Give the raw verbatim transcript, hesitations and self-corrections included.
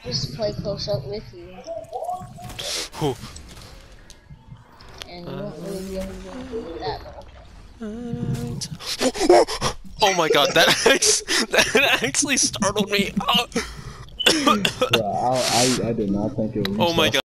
just play close up with you. Whew. And you won't really be able to do that much. Oh my god, that actually, that actually startled me. Yeah, I, I, I did not think it would reach Oh my that. god.